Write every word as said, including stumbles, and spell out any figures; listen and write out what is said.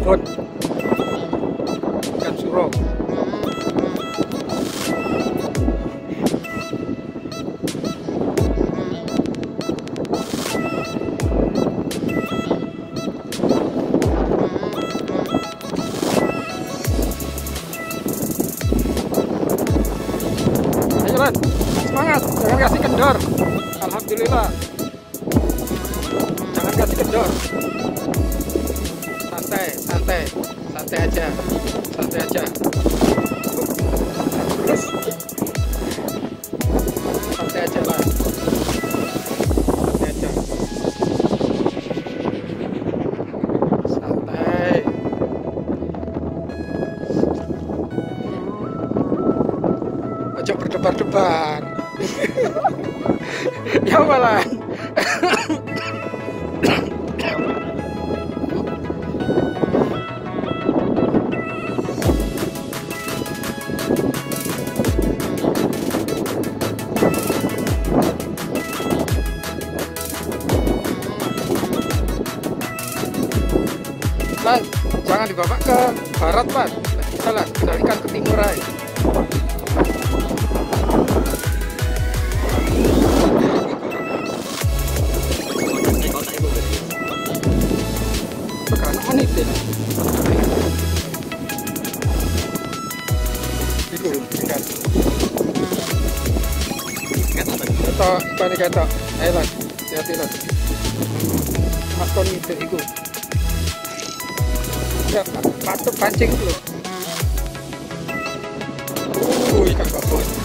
babon, ikan suro. Ayo Lan, semangat, jangan kasih kendor. Alhamdulillah, jangan kasih kendor. Santai, santai, santai aja, santai aja. Terus, santai aja lah, santai aja, santai. Ojo berdebar-debar. Ya malah. Lan, jangan dibawa ke barat, Lan. Nggak bisa lah, kendalikan ke timur aja. Sekarang menit ya. Itu, ikan. Ketok, ikan ini ketok. Ayo Lan, hati-hati Lan. Mas kon itu, itu. Ya, patut pancing dulu. Uh, ikan babon.